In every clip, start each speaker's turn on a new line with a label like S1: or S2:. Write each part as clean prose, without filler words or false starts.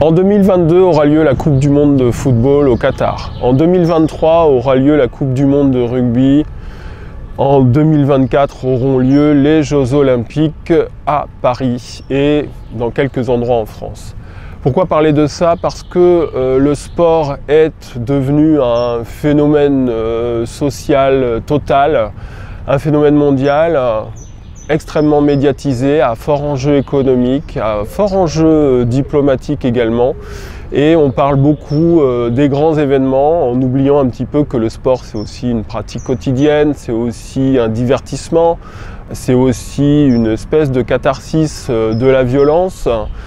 S1: En 2022 aura lieu la Coupe du Monde de football au Qatar. En 2023 aura lieu la Coupe du Monde de rugby. En 2024 auront lieu les Jeux Olympiques à Paris et dans quelques endroits en France. Pourquoi parler de ça? Parce que le sport est devenu un phénomène social total, un phénomène mondial, extrêmement médiatisé, à fort enjeu économique, à fort enjeu diplomatique également. Et on parle beaucoup des grands événements en oubliant un petit peu que le sport c'est aussi une pratique quotidienne, c'est aussi un divertissement, c'est aussi une espèce de catharsis de la violence.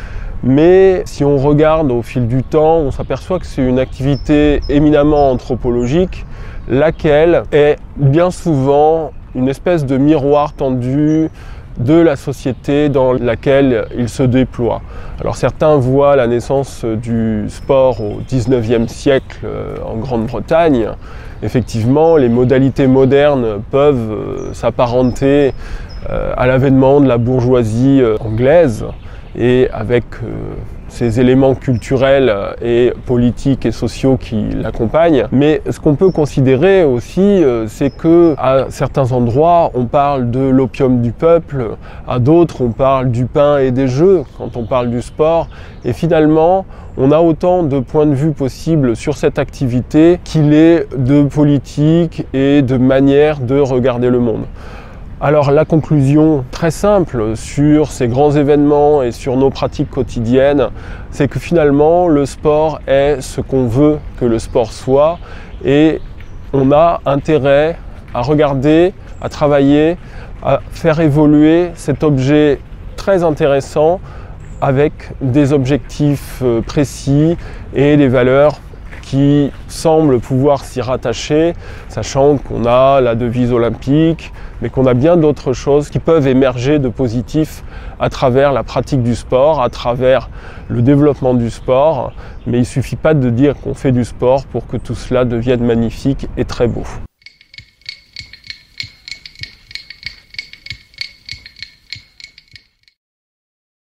S1: Mais si on regarde au fil du temps, on s'aperçoit que c'est une activité éminemment anthropologique, laquelle est bien souvent une espèce de miroir tendu de la société dans laquelle il se déploie. Alors certains voient la naissance du sport au 19e siècle en Grande-Bretagne. Effectivement, les modalités modernes peuvent s'apparenter à l'avènement de la bourgeoisie anglaise et avec ces éléments culturels et politiques et sociaux qui l'accompagnent. Mais ce qu'on peut considérer aussi, c'est que à certains endroits, on parle de l'opium du peuple, à d'autres, on parle du pain et des jeux quand on parle du sport. Et finalement, on a autant de points de vue possibles sur cette activité qu'il est de politique et de manière de regarder le monde. Alors la conclusion très simple sur ces grands événements et sur nos pratiques quotidiennes, c'est que finalement le sport est ce qu'on veut que le sport soit et on a intérêt à regarder, à travailler, à faire évoluer cet objet très intéressant avec des objectifs précis et des valeurs qui semblent pouvoir s'y rattacher, sachant qu'on a la devise olympique, mais qu'on a bien d'autres choses qui peuvent émerger de positif à travers la pratique du sport, à travers le développement du sport. Mais il ne suffit pas de dire qu'on fait du sport pour que tout cela devienne magnifique et très beau.